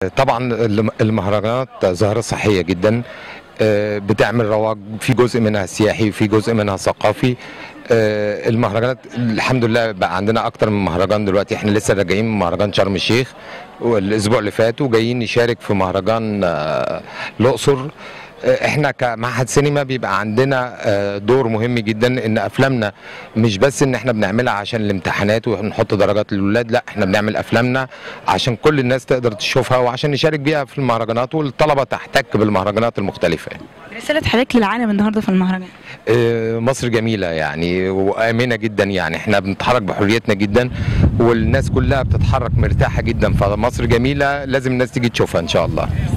طبعا المهرجانات ظاهرة صحية جدا، بتعمل رواج، في جزء منها سياحي وفي جزء منها ثقافي. المهرجانات الحمد لله بقى عندنا اكتر من مهرجان دلوقتي. احنا لسه راجعين من مهرجان شرم الشيخ والاسبوع اللي فات، وجايين نشارك في مهرجان الاقصر. احنا كمعهد سينما بيبقى عندنا دور مهم جدا، ان افلامنا مش بس ان احنا بنعملها عشان الامتحانات ونحط درجات للولاد، لا احنا بنعمل افلامنا عشان كل الناس تقدر تشوفها وعشان نشارك بيها في المهرجانات والطلبه تحتك بالمهرجانات المختلفه. رسالة حضرتك للعالم النهارده في المهرجان؟ مصر جميله يعني وامنه جدا، يعني احنا بنتحرك بحريتنا جدا والناس كلها بتتحرك مرتاحه جدا، فمصر جميله لازم الناس تيجي تشوفها ان شاء الله.